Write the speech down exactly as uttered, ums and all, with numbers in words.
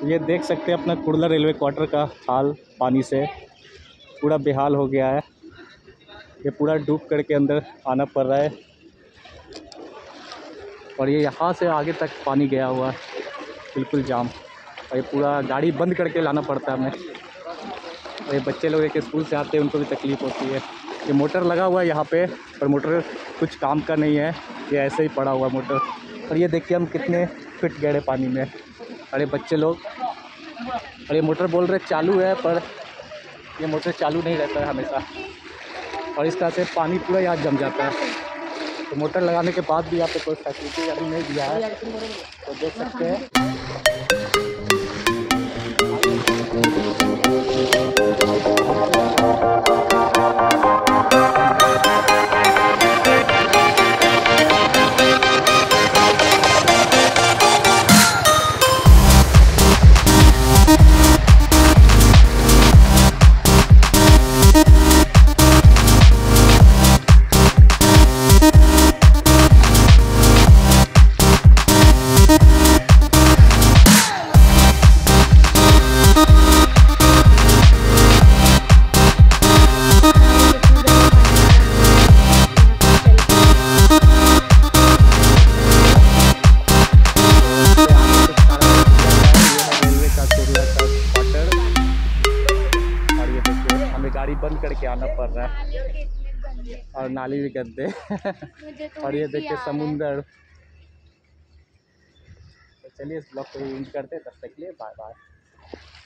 ये देख सकते हैं अपना कुर्ला रेलवे क्वार्टर का हाल पानी से पूरा बेहाल हो गया है। ये पूरा डूब करके अंदर आना पड़ रहा है और ये यहाँ से आगे तक पानी गया हुआ है, बिल्कुल जाम। और ये पूरा गाड़ी बंद करके लाना पड़ता है हमें। और ये बच्चे लोग एक स्कूल से आते हैं, उनको भी तकलीफ़ होती है। ये मोटर लगा हुआ है यहाँ पे, पर मोटर कुछ काम का नहीं है, ये ऐसे ही पड़ा हुआ मोटर। और ये देखिए हम कितने फिट गए पानी में। अरे बच्चे लोग, और ये मोटर बोल रहे चालू है, पर ये मोटर चालू नहीं रहता है हमेशा। और इस तरह से पानी पूरा यहाँ जम जाता है। तो मोटर लगाने के बाद भी यहाँ पे कोई फैसिलिटी अभी नहीं दिया है, तो देख सकते हैं। गाड़ी बंद करके आना पड़ रहा है और नाली भी गंदे और ये देखिए समुंदर। तो चलिए इस ब्लॉग को एंड करते हैं, तब तक के लिए बाय बाय।